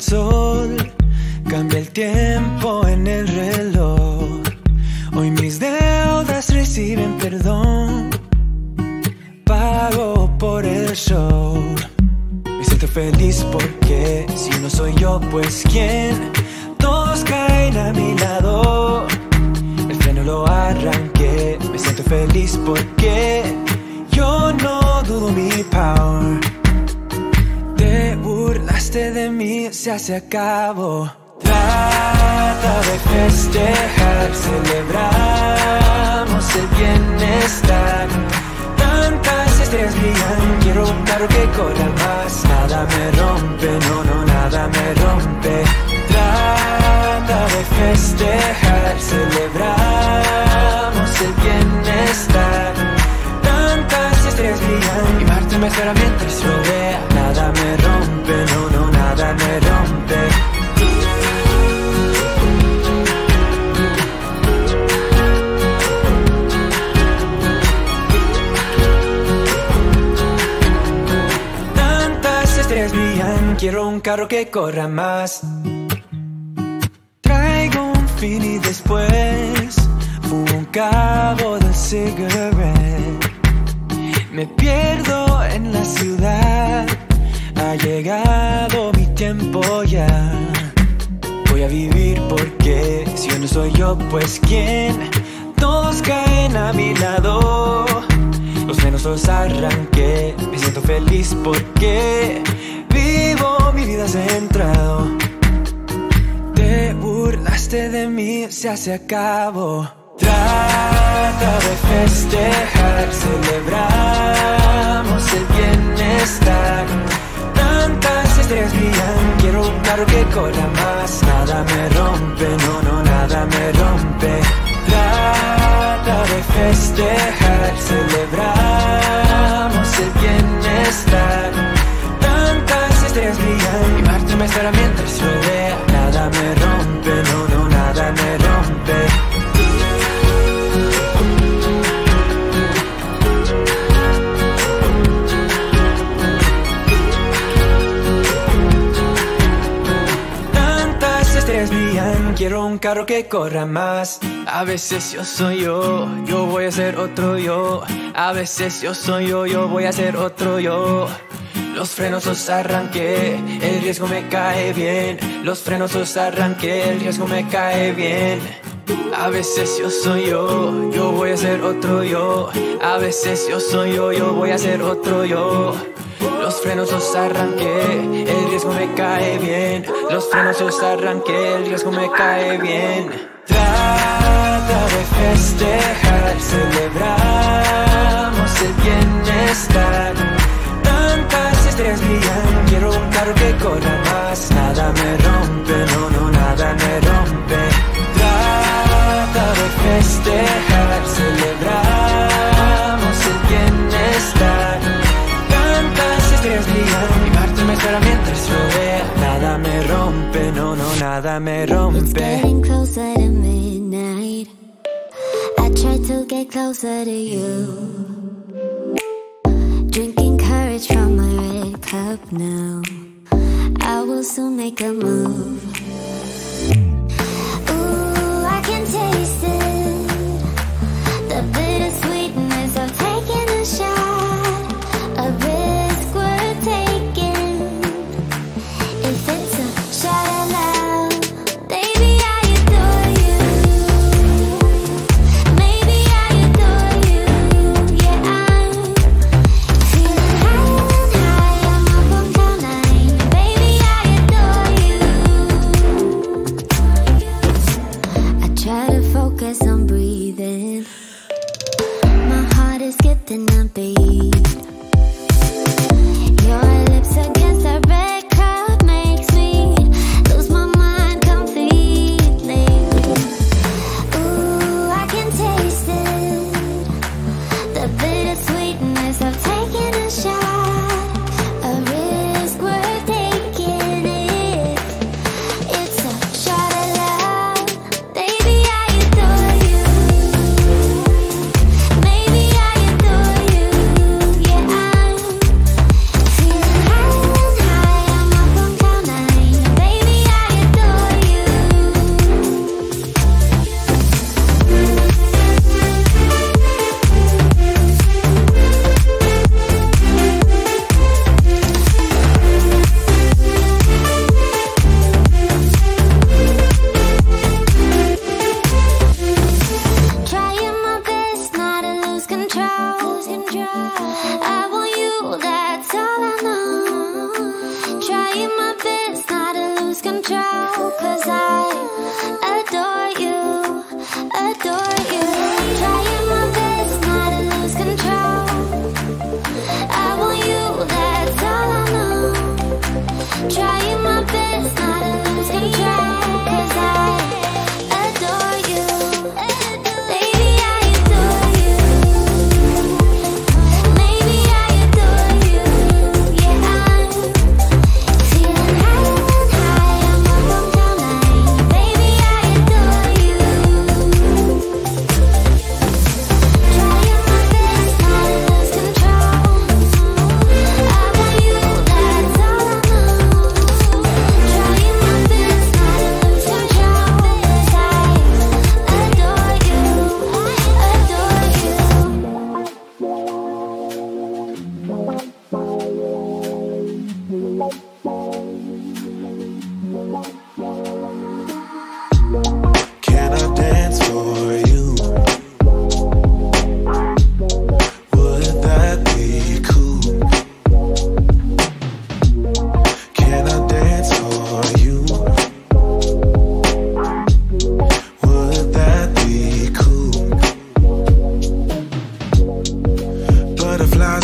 sol, cambia el tiempo en el reloj. Hoy mis deudas reciben perdón, pago por el show. Me siento feliz porque si no soy yo, pues ¿quién? Todos caen a mi lado, el freno lo arranqué. Me siento feliz porque yo no dudo mi power. Te burlaste de mí, se acabó. Trata de festejar, celebramos el bienestar. Tantas estrellas brillan, quiero un carro que corra más. Nada me rompe, no, no, nada me rompe. Trata de festejar, celebramos el bienestar. Tantas estrellas brillan y Marte me espera mientras rodea. Nada me rompe, no, no, nada me rompe. Quiero un carro que corra más. Traigo un fin y después un cabo de cigarette. Me pierdo en la ciudad, ha llegado mi tiempo ya. Voy a vivir porque si yo no soy yo, pues ¿quién? Todos caen a mi lado, los frenos los arranqué. Me siento feliz porque vivo mi vida centrado. Te burlaste de mí, se acabó. Trata de festejar, celebramos el bienestar. Tantas estrellas brillan, quiero un carro que corra más. Nada me rompe, no, no, nada me rompe. Trata de festejar, celebramos el bienestar. Tantas estrellas brillan y Marte me espera mientras rodea. Nada me rompe, no, no, nada me rompe. Tantas estrellas brillan, quiero un carro que corra más. A veces yo soy yo voy a ser otro yo. A veces yo soy yo voy a ser otro yo. Los frenos los arranqué, el riesgo me cae bien. Los frenos los arranqué, el riesgo me cae bien. A veces yo soy yo voy a ser otro yo. A veces yo soy yo voy a ser otro yo. Los frenos los arranqué, el riesgo me cae bien. Los frenos los arranqué, el riesgo me cae bien. Trata de festejar, celebramos el bienestar. Tantas estrellas brillan, quiero un carro que corra más. Nada me rompe, no, no, nada me rompe. Trata de festejar, celebramos el bienestar. Tantas estrellas brillan y Marte me espera mientras rodea. Nada me rompe, no, no, nada me rompe. It's getting closer to midnight. I try to get closer to you. Drinking courage from my red cup now. I will soon make a move. Ooh, I can taste it, the bittersweetness of taking a shot, a risk worth taking. If it's a shot at love, baby, I adore you. Maybe I adore you. Yeah, I'm feeling high, I'm up on cloud nine. Baby, I adore you. I try to focus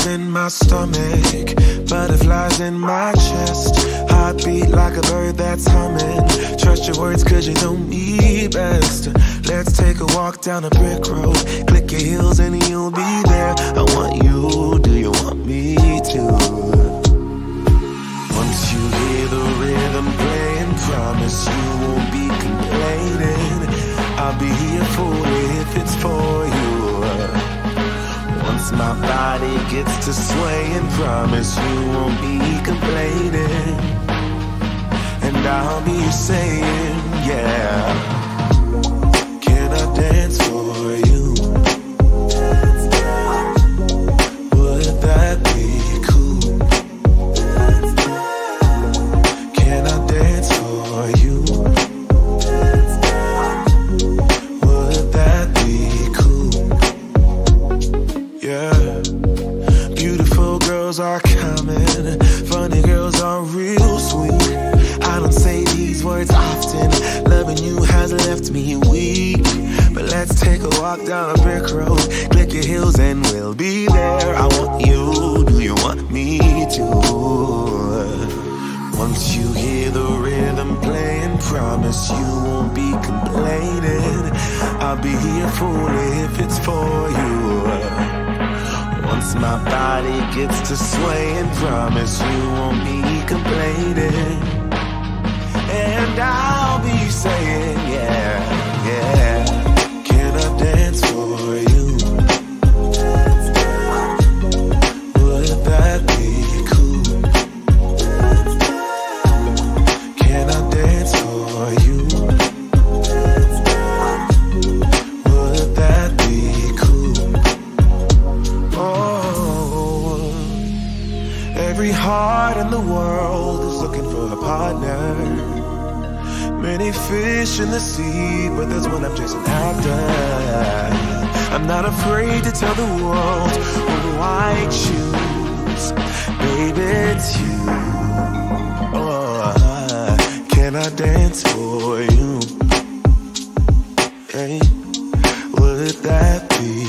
in my stomach, butterflies in my chest, heartbeat like a bird that's humming. Trust your words cause you know me best. Let's take a walk down a brick road, click your heels and you'll be there. I want you, do you want me to? Once you hear the rhythm playing, promise you won't be complaining. I'll be here for it if it's for you. Once my body gets to swaying, promise you won't be complaining. And I'll be saying, yeah. Can I dance for you? Would that be cool? Can I dance for you? Would that be cool? Yeah. Beautiful girls are coming, funny girls are real sweet. I don't say these words often, loving you has left me weak. But let's take a walk down a brick road, click your heels and we'll be there. I want you, do you want me to? Once you hear the rhythm playing, promise you won't be complaining. I'll be here for it if it's for you. Once my body gets to swaying, promise you won't be complaining. And I'll be saying, yeah, yeah. Can I dance for you? Would that be cool? Can I dance for you? Would that be cool? Oh, every heart in the world is looking for a partner. Many fish in the sea, but there's one I'm chasing after. I'm not afraid to tell the world who I choose. Baby, it's you. Oh, can I dance for you? Hey, would that be